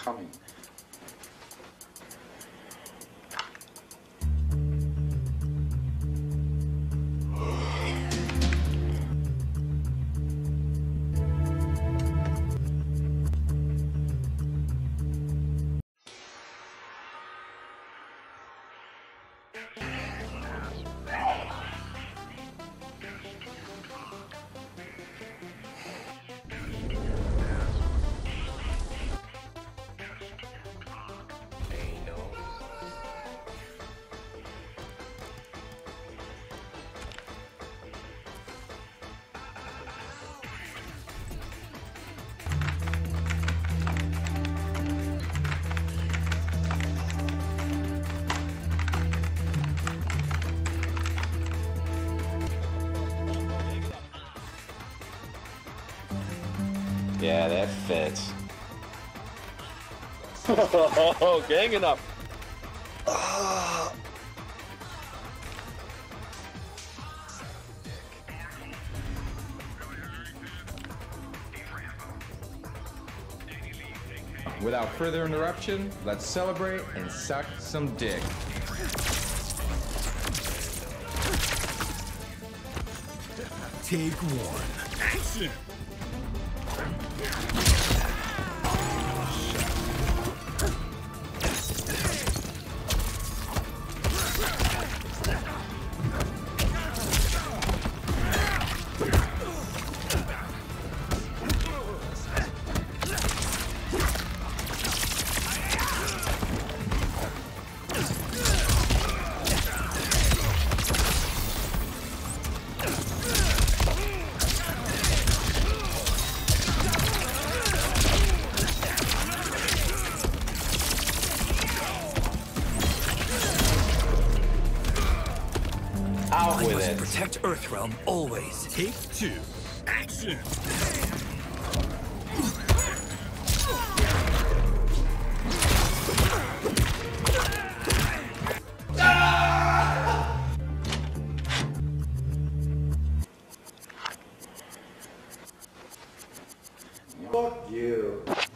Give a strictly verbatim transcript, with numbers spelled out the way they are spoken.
coming. Yeah, that fits. Oh, ganging up. Without further interruption, let's celebrate and suck some dick. Take one. Action! Out I with must it. protect Earthrealm always. Take two. Action! Fuck you.